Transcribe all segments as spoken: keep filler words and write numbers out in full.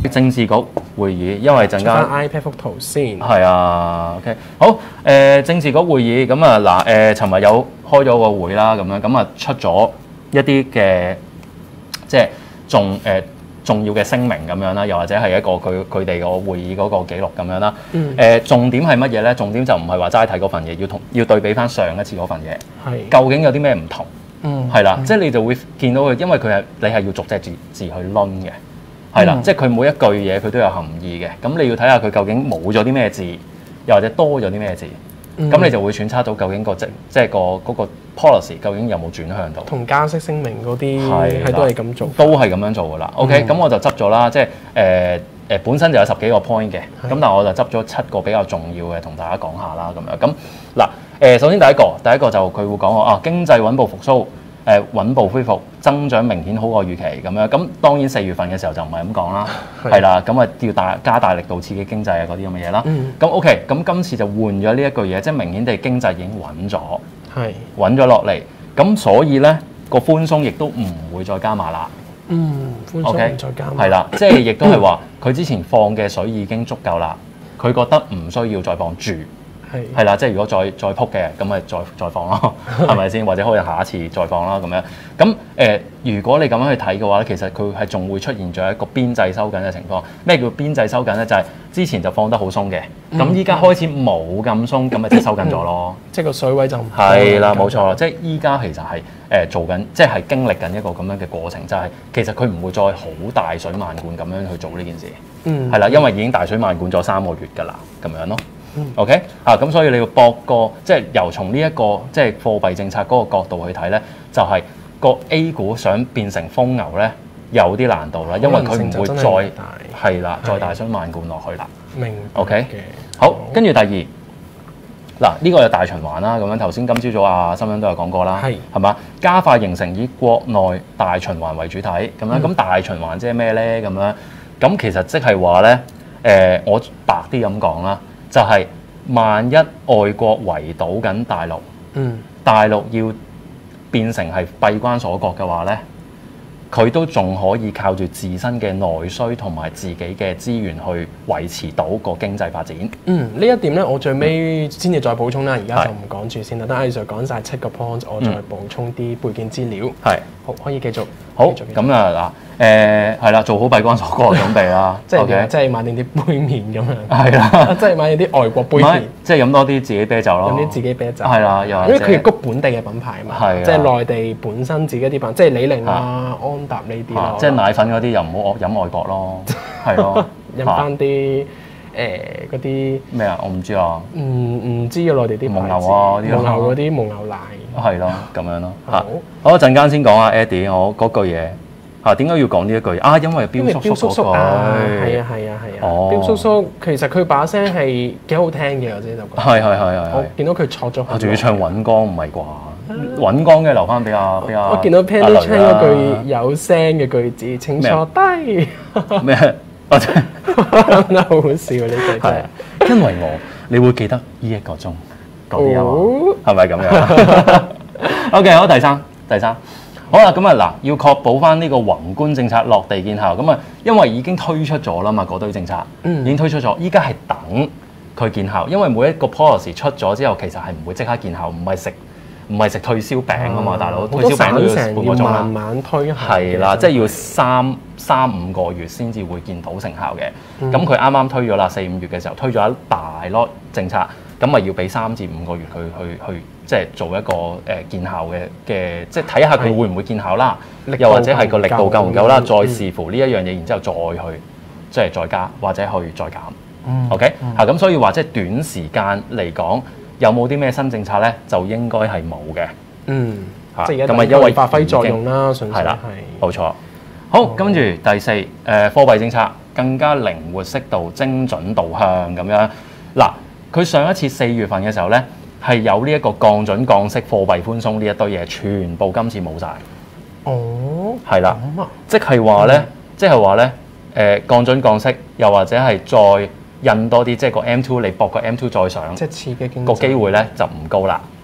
政治局會議，因為陣間 iPad 幅圖先。 係啊 ，OK， 好誒、呃，政治局會議咁啊嗱誒，尋、呃、日有開咗個會啦，咁樣咁啊出咗一啲嘅即係重誒、呃、重要嘅聲明咁樣啦，又或者係一個佢佢哋個會議嗰個記錄咁樣啦。誒、 嗯呃、重點係乜嘢咧？重點就唔係話齋睇嗰份嘢，要同要對比翻上一次嗰份嘢， 係究竟有啲咩唔同？ 嗯， 係啦， 嗯即係你就會見到佢，因為佢係你係要逐隻字字去攆嘅。係啦， 嗯、即係佢每一句嘢佢都有含義嘅，咁你要睇下佢究竟冇咗啲咩字，又或者多咗啲咩字，咁、嗯、你就會揣測到究竟個即即係個嗰個 policy 究竟有冇轉向到。 同加息聲明嗰啲係都係咁做， 都係咁樣做㗎啦。OK，咁、嗯、我就執咗啦，即係誒誒本身就有十幾個 point 嘅，咁但係我就執咗七個比較重要嘅同大家講下啦，咁樣咁嗱誒，首先第一個，第一個就佢會講話啊經濟穩步復甦。誒、呃、穩步恢復，增長明顯好過預期咁樣。咁當然四月份嘅時候就唔係咁講啦，係啦。咁啊要大加大力度刺激經濟啊嗰啲咁嘅嘢啦。咁、嗯、OK，咁今次就換咗呢一句嘢，即係明顯地經濟已經穩咗，係穩咗落嚟。咁所以咧個寬鬆亦都唔會再加碼啦。 嗯，寬鬆唔再加碼。 係啦，即係亦都係話佢之前放嘅水已經足夠啦，佢覺得唔需要再放住。係啦，即係如果再再撲嘅，咁咪再再放咯，係咪先？或者可以下一次再放啦，咁樣。咁誒、呃，如果你咁樣去睇嘅話咧，其實佢係仲會出現咗一個邊際收緊嘅情況。咩叫邊際收緊咧？就係、是、之前就放得好鬆嘅，咁依家開始冇咁鬆，咁咪即係收緊咗咯。 即係個水位就係啦，冇錯啦。即係依家其實係誒、呃、做緊，即係經歷緊一個咁樣嘅過程，就係、是、其實佢唔會再好大水漫灌咁樣去做呢件事。嗯，係啦，因為已經大水漫灌咗三個月㗎啦，咁樣咯。OK 啊，咁所以你要博個即係由從呢一個即係貨幣政策嗰個角度去睇咧，就係、是、個 A 股想變成瘋牛咧，有啲難度啦，因為佢唔會再係啦，再大水漫灌落去啦。 明 OK 好，跟住第二嗱，呢、這個就大循環啦。咁樣頭先今朝早啊，新聞都有講過啦，係係嘛？加快形成以國內大循環為主體咁樣，咁、嗯、大循環即係咩咧？咁樣咁其實即係話咧，誒、呃、我白啲咁講啦。就係、是、萬一外國圍堵緊大陸，嗯，大陸要變成係閉關鎖國嘅話咧，佢都仲可以靠住自身嘅內需同埋自己嘅資源去維持到個經濟發展。嗯，呢一點咧，我最尾先至再補充啦，而家就唔講住先啦。等阿 Sir 講晒七個 point，我再補充啲背景資料。係、嗯，好，可以繼續。好，咁啊嗱，誒係啦，做好閉關鎖國嘅準備啦。即係 okay? 即係買定啲杯麵咁樣。係啦，即係買定啲外國杯麵。即係飲多啲自己啤酒咯。飲啲自己啤酒。係啦，因為佢係谷本地嘅品牌嘛。係。即係內地本身自己啲品牌，即係李寧啊、安踏呢啲咯。即係奶粉嗰啲又唔好飲外國咯。係咯。飲翻啲誒嗰啲咩啊？我唔知啊。唔唔知啊，內地啲蒙牛啊，蒙牛嗰啲蒙牛奶。係咯，咁樣咯嚇。好，一陣間先講啊 Eddie，我嗰句嘢嚇點解要講呢一句啊？因為標叔叔嗰句，係啊係啊係啊。哦，標叔叔其實佢把聲係幾好聽嘅，我自己就覺得。係係係係。我見到佢錯咗。我仲要唱尹光唔係啩？尹光嘅留翻俾阿俾阿。我見到 Penny Chan 嗰句有聲嘅句子，請坐低。咩？我真係覺得好好笑呢句真係。因為我，你會記得呢一個鐘。嗰啲啊嘛，係咪咁樣 ？OK， 好，第三，第三，好啦，咁啊嗱，要確保翻呢個宏觀政策落地見效，咁啊，因為已經推出咗啦嘛，嗰堆政策，嗯，已經推出咗，依家係等佢見效，因為每一個 policy 出咗之後，其實係唔會即刻見效，唔係食唔係食退燒餅啊嘛，大佬，退燒餅都要半個鐘啦，慢慢推，係啦，即係要三三五個月先至會見到成效嘅。咁佢啱啱推咗啦，四五月嘅時候推咗一大攞政策。咁咪要俾三至五個月去去去，即係做一個誒、呃、見效嘅嘅，即係睇下佢會唔會見效啦，又或者係個力度夠唔夠啦，再視乎呢一樣嘢，然之後再去即係再加或者去再減。嗯、OK 嚇、嗯，咁所以話即係短時間嚟講，有冇啲咩新政策咧？就應該係冇嘅。嗯，嚇，咁咪因為發揮作用啦，純粹係冇錯。好，跟住第四誒、呃、貨幣政策更加靈活適度、精準導向咁樣嗱。佢上一次四月份嘅時候咧，係有呢一個降準降息、貨幣寬鬆呢一堆嘢，全部今次冇晒。哦，係啦，即係話咧，即係話咧，誒降準降息，又或者係再印多啲，即係個 M two 你博個 M two 再上，即係刺激經濟個機會咧就唔高啦。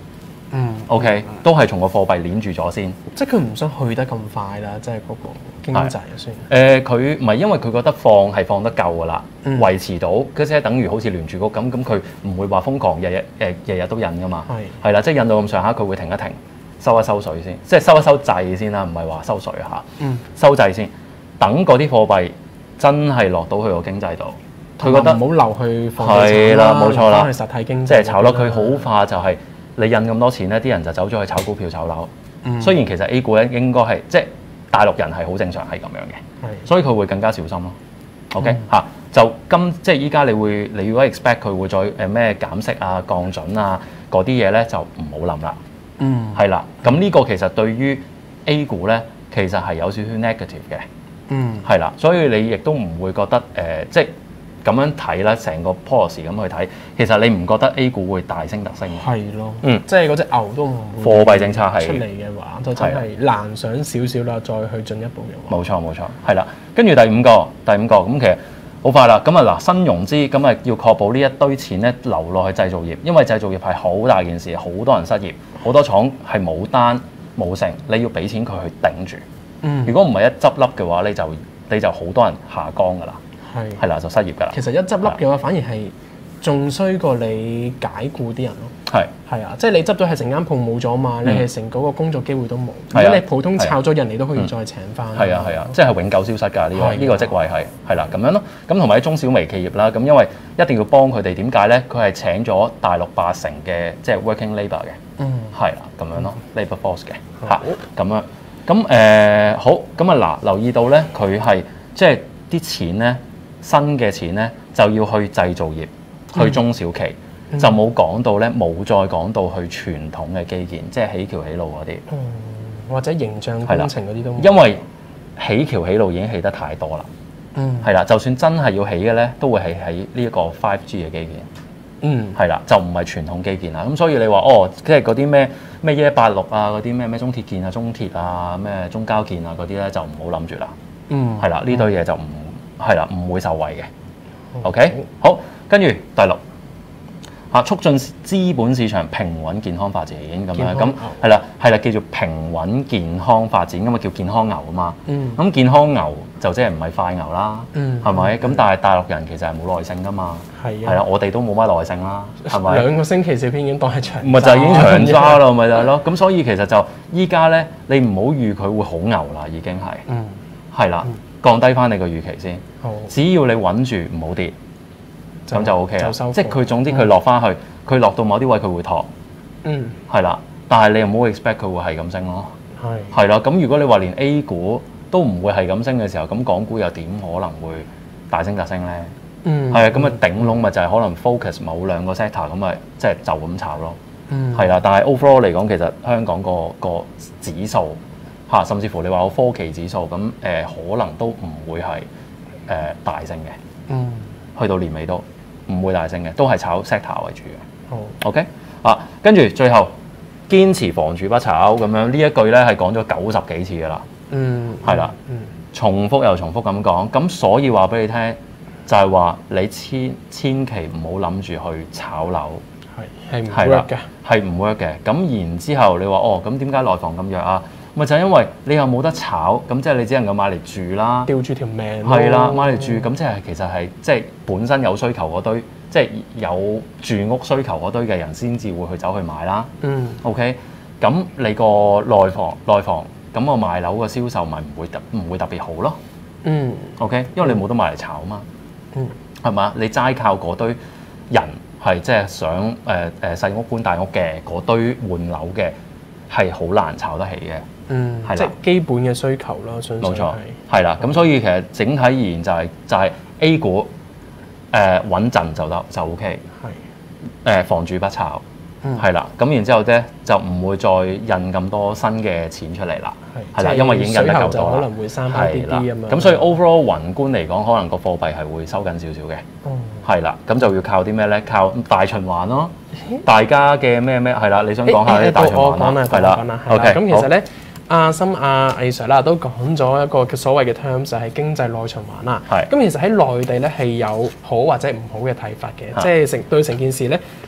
嗯 ，OK，嗯、都係從個貨幣鏈住咗先。 即係佢唔想去得咁快啦，即係嗰個經濟啊算。 誒，佢唔係因為佢覺得放係放得夠㗎啦， 嗯、 維持到，即係等於好似聯儲局咁，咁佢唔會話瘋狂日日誒日日都印㗎嘛。係係啦，即係印到咁上下，佢會停一停，收一收水先，即係收一收掣先啦，唔係話收水嚇。嗯，收掣先，等嗰啲貨幣真係落到去個經濟度。佢覺得唔好留去房地產啦，冇錯啦， 去實體經濟， 即係炒落佢好化就係你印咁多錢咧，啲人就走咗去炒股票、炒樓。嗯、雖然其實 A 股咧應該係即係大陸人係好正常係咁樣嘅，係所以佢會更加小心咯。OK 嚇、嗯啊，就今即係依家你會你如果 expect 佢會再誒咩減息啊、降準啊嗰啲嘢咧，就唔好諗啦。嗯，係啦，咁呢個其實對於 A 股咧，其實係有少少 negative 嘅。嗯，係啦，所以你亦都唔會覺得誒、呃、即係。咁樣睇啦，成個 policy 咁去睇，其實你唔覺得 A 股會大升特升？ 係咯，嗯，即係嗰隻牛都唔會貨幣政策係出嚟嘅話，就真係難想少少啦。再去進一步嘅話， 冇錯冇錯，係啦。跟住第五個，第五個咁其實好快啦。咁啊嗱，新融資咁啊要確保呢一堆錢咧流落去製造業，因為製造業係好大件事，好多人失業，好多廠係冇單冇成，你要俾錢佢去頂住。嗯，如果唔係一執笠嘅話，你就你就好多人下崗㗎啦。係係啦，就失業㗎啦。 其實一執笠嘅話，反而係仲衰過你解僱啲人咯。係係啊，即係你執咗係成間鋪冇咗嘛，你係成嗰個工作機會都冇。如果你普通炒咗人，你都可以再請翻。係啊係啊，即係永久消失㗎呢個呢個職位係係啦咁樣咯。咁同埋啲中小微企業啦，咁因為一定要幫佢哋，點解咧？佢係請咗大陸八成嘅即係 working labour 嘅。嗯，係啦咁樣咯 ，labour force 嘅嚇咁樣。咁誒好咁啊嗱，留意到咧，佢係即係啲錢咧。新嘅錢咧就要去製造業，去中小企，嗯、就冇講到咧，冇再講到去傳統嘅基建，即係起橋起路嗰啲、 嗯，或者形象工程嗰啲都冇。 因為起橋起路已經起得太多啦，嗯，係啦，就算真係要起嘅咧，都會係喺呢一個 five G 嘅基建，嗯，係啦，就唔係傳統基建啦。咁所以你話哦，即係嗰啲咩咩一八六啊，嗰啲咩咩中鐵建啊、中鐵啊、咩中交建啊嗰啲咧，就唔好諗住啦，嗯，係啦，呢堆嘢就唔。係啦，唔會受惠嘅。OK，好，跟住第六嚇，促進資本市場平穩健康發展咁樣，咁係啦，係啦，叫做平穩健康發展，咁啊叫健康牛啊嘛。嗯。咁健康牛就即係唔係快牛啦？嗯。係咪？咁但係大陸人其實係冇耐性噶嘛。係啊。係啦，我哋都冇乜耐性啦，係咪？兩個星期小編已經當係長。 唔係就係已經長揸咯，咪就係咯。咁所以其實就依家咧，你唔好預佢會好牛啦，已經係。嗯。係啦。降低翻你個預期先，好只要你穩住唔好跌，咁就，就 O K 啦。即係佢總之佢落翻去，佢落、嗯、到某啲位佢會托，嗯，係啦。但係你又唔好 expect 佢會係咁升咯，係係啦。咁如果你話連 A 股都唔會係咁升嘅時候，咁港股又點可能會大升特升咧？嗯，係啊。咁啊頂籠咪就係可能 focus 某兩個 sector 咁咪即係就咁炒咯，嗯，係啦。但係 overall 嚟講，其實香港個個指數。嚇，甚至乎你話個科技指數咁誒、呃，可能都唔會係誒、呃、大升嘅。嗯，去到年尾都唔會大升嘅，都係炒 sector 為主嘅。好 ，OK 啊，跟住最後堅持房住不炒咁樣呢一句咧係講咗九十幾次噶啦。嗯，係啦，嗯，重複又重複咁講，咁所以話俾你聽就係、是、話你千千祈唔好諗住去炒樓，係係唔 work 嘅，係唔 work 嘅。咁然之後你話哦，咁點解內房咁弱啊？咪就係因為你又冇得炒，咁即係你只能夠買嚟住啦，吊住條命。係啦，買嚟住，咁即係其實係即係本身有需求嗰堆，即係有住屋需求嗰堆嘅人先至會去走去買啦。嗯。OK，咁你個內房內房，咁我賣樓個銷售咪唔會特唔會特別好咯。嗯。OK，因為你冇得買嚟炒嘛。嗯。係嘛？你齋靠嗰堆人係即係想誒誒細屋搬大屋嘅嗰堆換樓嘅，係好難炒得起嘅。嗯，係即係基本嘅需求啦，相信冇錯，係啦。咁所以其實整體而言就係、是、就係、是、A 股誒、呃、穩陣就得就 O K，係誒房住不炒，係啦、嗯。咁然之後咧就唔會再印咁多新嘅錢出嚟啦，係啦，因為已經印得夠多啦，可能會生翻啲啲咁樣。咁所以 overall 宏觀嚟講，可能個貨幣係會收緊少少嘅，係啦、嗯。咁就要靠啲咩咧？靠大循環咯，大家嘅咩咩係啦。你想講下啲大循環啦？係啦 ，OK。咁其實咧。阿森阿魏 Sir 啦，都講咗一個所謂嘅 terms 就係經濟內循環啦。係。咁其實喺內地咧係有好或者唔好嘅睇法嘅，即係成對成件事咧，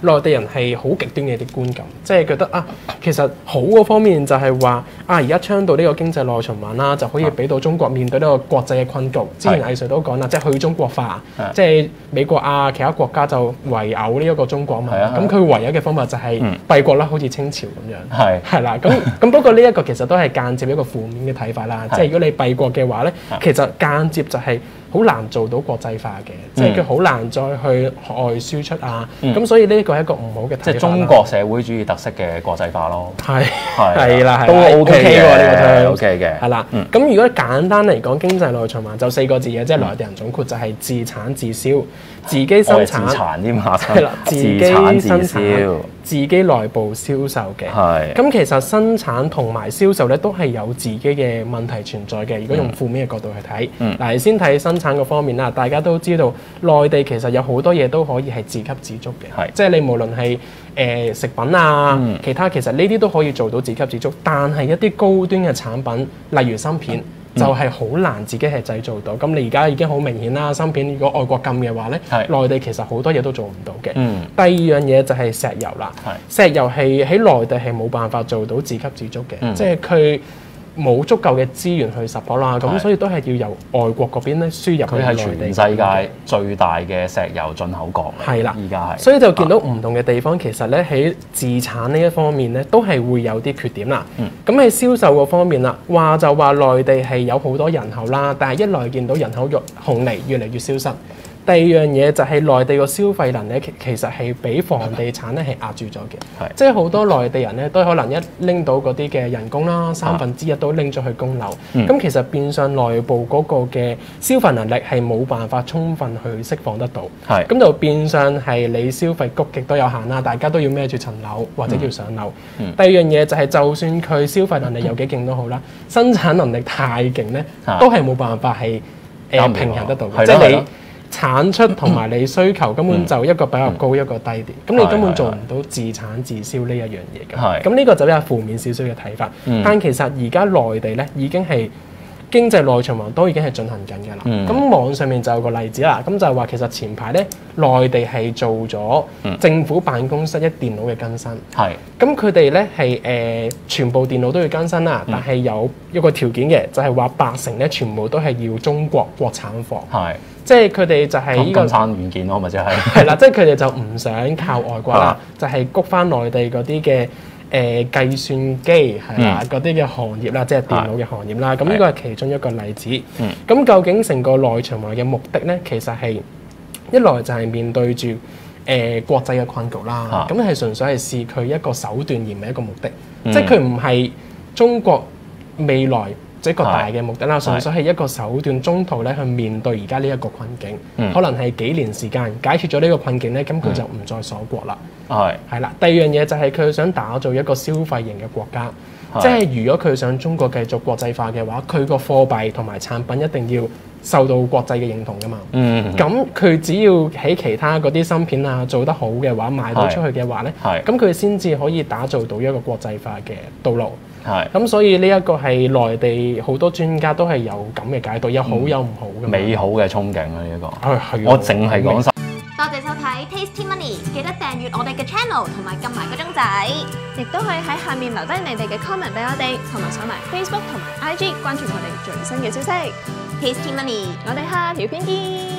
內地人係好極端嘅啲觀感，即係覺得啊，其實好嗰方面就係話啊，而家倡導呢個經濟內循環啦，就可以俾到中國面對呢個國際嘅困局。之前藝術都講啦，即係去中國化，即係美國啊其他國家就圍毆呢一個中國嘛。咁佢唯一嘅方法就係閉國啦，好似清朝咁樣。係係啦，咁咁不過呢一個其實都係間接一個負面嘅睇法啦。即係如果你閉國嘅話咧，其實間接就係好難做到國際化嘅，即係佢好難再去外輸出啊。咁所以呢個係一個唔好嘅睇法。即係中國社會主義特色嘅國際化咯。係係啦，都 OK 嘅呢個都 OK 嘅。係啦，咁如果簡單嚟講，經濟內循環就四個字嘅，即係內地人總括就係自產自銷，自己生產。自產添嘛？係啦，自己生產。自己內部銷售嘅，咁其實生產同埋銷售咧都係有自己嘅問題存在嘅。如果用負面嘅角度去睇，嗱、嗯，先睇生產個方面啦。大家都知道內地其實有好多嘢都可以係自給自足嘅，即係你無論係誒、呃、食品啊，嗯、其他其實呢啲都可以做到自給自足。但係一啲高端嘅產品，例如芯片。嗯就係好難自己係製造到，咁你而家已經好明顯啦。芯片如果外國禁嘅話咧，內地其實好多嘢都做唔到嘅。嗯、第二樣嘢就係石油啦，石油係喺內地係冇辦法做到自給自足嘅，嗯、即係佢冇足夠嘅資源去 support 啦，咁所以都係要由外國嗰邊咧輸入。佢係全世界最大嘅石油進口國嚟。係啦，而家係。所以就見到唔同嘅地方，其實咧喺自產呢一方面咧，都係會有啲缺點啦。咁喺、嗯、銷售嗰方面啦，話就話內地係有好多人口啦，但係一來見到人口紅利越嚟越消失。第二樣嘢就係內地個消費能力其其實係俾房地產咧係壓住咗嘅，即係好多內地人咧都可能一拎到嗰啲嘅人工啦，三分之一都拎咗去供樓，咁、嗯、其實變相內部嗰個嘅消費能力係冇辦法充分去釋放得到，咁就變相係你消費谷極都有限啦，大家都要孭住層樓或者要上樓。嗯嗯、第二樣嘢就係就算佢消費能力有幾勁都好啦，生產能力太勁咧，都係冇辦法係誒、呃、平衡得到嘅，即係你。產出同埋你需求根本就一個比較高、嗯、一個低啲，咁、嗯、你根本做唔到自產自銷呢一樣嘢嘅。咁呢個就比較負面少少嘅睇法。嗯、但其實而家內地咧已經係經濟內循環都已經係進行緊嘅啦。咁、嗯、網上面就有個例子啦，咁就係話其實前排咧內地係做咗政府辦公室一電腦嘅更新。係、嗯。咁佢哋咧係誒全部電腦都要更新啦，嗯、但係有一個條件嘅，就係話八成咧全部都係要中國國產貨。係。即係佢哋就係呢、這個金山軟件咯，咪就係係啦，即係佢哋就唔想靠外國啦，就係谷翻內地嗰啲嘅誒計算機係啦，嗰啲嘅行業啦，即係電腦嘅行業啦。咁呢個係其中一個例子。咁、嗯、究竟成個內循環嘅目的咧，其實係一來就係面對住誒、呃、國際嘅困局啦。咁係、啊、純粹係視佢一個手段而唔係一個目的，嗯、即係佢唔係中國未來。一個大嘅目的啦，純粹係一個手段，中途咧去面對而家呢一個困境，嗯、可能係幾年時間解決咗呢個困境咧，咁佢就唔再鎖國啦。係係啦，第二樣嘢就係佢想打造一個消費型嘅國家，是即係如果佢想中國繼續國際化嘅話，佢個貨幣同埋產品一定要受到國際嘅認同噶嘛。嗯，咁佢只要喺其他嗰啲芯片啊做得好嘅話，賣到出去嘅話咧，係咁佢先至可以打造到一個國際化嘅道路。係，咁所以呢一個係內地好多專家都係有咁嘅解讀，有好有唔好嘅美好嘅憧憬啊！呢一個，我淨係講晒。多謝收睇 Tasty Money， 記得訂閱我哋嘅 channel 同埋撳埋個鐘仔，亦都可以喺下面留低你哋嘅 comment 俾我哋，同埋上埋 Facebook 同埋 I G 關注我哋最新嘅消息。Tasty Money， 我哋下條片見。